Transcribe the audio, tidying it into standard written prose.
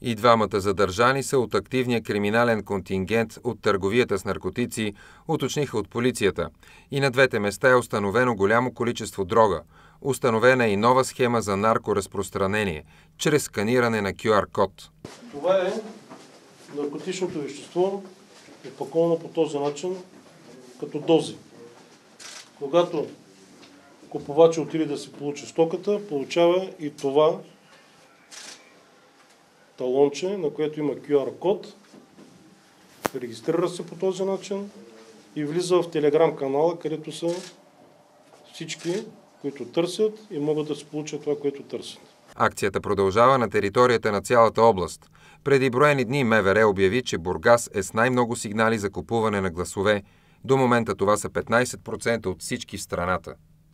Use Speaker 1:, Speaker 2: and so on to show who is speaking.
Speaker 1: И двамата задържани са от активния криминален контингент от търговията с наркотици, уточниха от полицията. И на двете места е установено голямо количество дрога. Установена е и нова схема за наркоразпространение, чрез сканиране на QR-код.
Speaker 2: Това е наркотичното вещество, опаковано по този начин, като дози. Когато купувачът отиде да си получи стоката, получава и това талонче, на което има QR-код, регистрира се по този начин и влиза в Телеграм канала, където са всички, които търсят и могат да се получат това, което търсят.
Speaker 1: Акцията продължава на територията на цялата област. Преди броени дни МВР обяви, че Бургас е с най-много сигнали за купуване на гласове. До момента това са 15% от всички в страната.